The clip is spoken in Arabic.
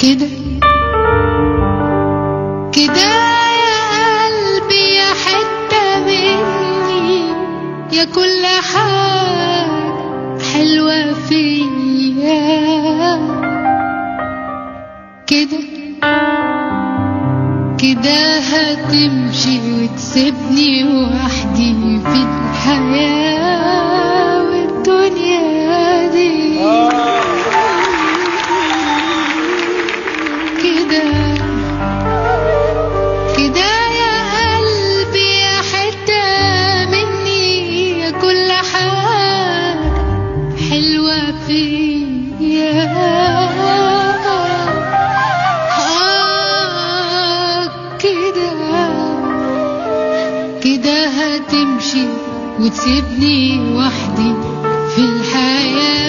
كده كده يا قلبي يا حتة مني يا كل حاجة حلوة فيا كده كده هتمشي وتسيبني وحدي في الحياة والدنيا دي كده كده يا قلبي يا حتة مني يا كل حاجة حلوة فيا كده كده هتمشي وتسيبني وحدي في الحياة